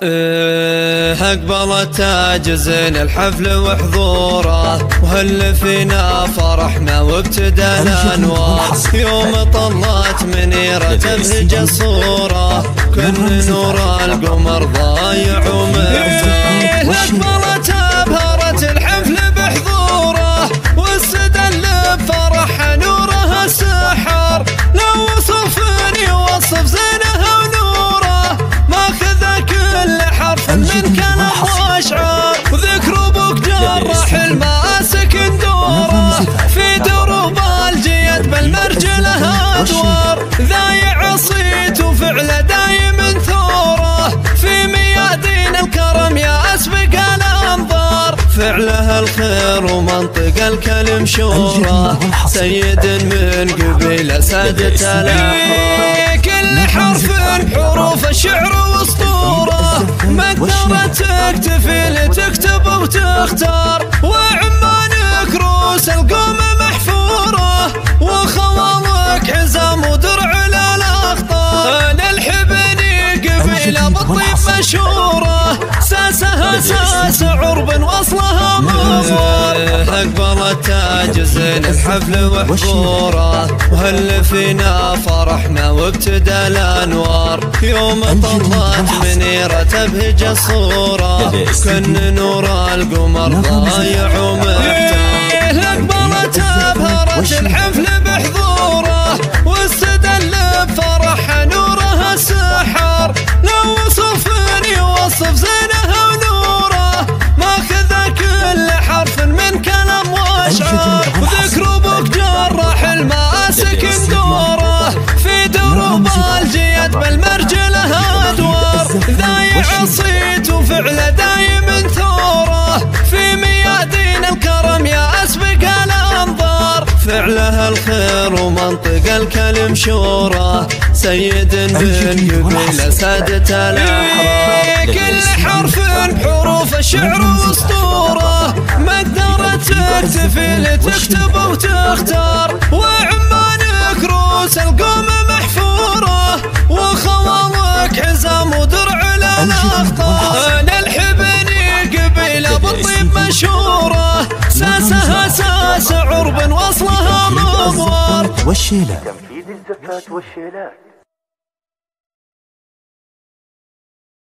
أقبلت تاجزين الحفل وحضوره، وهل فينا فرحنا وابتدى الأنوار. يوم طلت منيرة تبهج الصورة، كن نور القمر ضايع ومحتار. أقبلت أبهرت الحفل بحضوره، واستدل بفرح نوره السحر. لو وصفني وصف زينه ونوره، ماخذ كل حرف من كلام واشعار. وذكر ابوك جراح الماسك دوره، في دروب الجيد بالمرجله ادوار. ذايع صيت وفعله دايم ثوره، في ميادين الكرم يا اسبق الانظار. فعله الخير ومنطق الكلم شوره، سيد من قبيله سادة الاحرار. كل حرف حروف الشعر واسطوره، مقدرة تكتفي لتكتب وتختار. وعمانك روس القوم محفوره، وخوالك حزام ودرع للاخطار. للحبني قبيله بالطيب مشهوره، ساسها ساس عرب واصلها مضمار. أقبلت تاجزين الحفل وحضوره، وهل فينا فرحنا وابتدى الأنوار. يوم طلت منيرة تبهج الصورة، كن نور القمر ضايع ومحتار. أقبلت أبهرت الحفل بحضوره، واستدل بفرح نوره السحر. لو وصفني وصف زينه ونوره، ماخذ كل حرف من كلام واشعار. وذكر ابوك جراح الماسك دوره، في دروب الجيد بالمرجله ادوار. ذايع صيت وفعله دايم ثوره، في ميادين الكرم يا اسبق الانظار. فعله الخير ومنطق الكلم شوره، سيد من قبيله سادة الاحرار. كل حرف حروف الشعر واسطوره، مقدرة تكتفي لتكتب وتختار. وعمانك روس القوم محفوره، وخوالك حزام ودرع للاخطار. للحبني قبيله بالطيب مشهوره، ساسها ساس عرب واصلها مضمار. والشيلات تنفيذ الزفات والشيلات.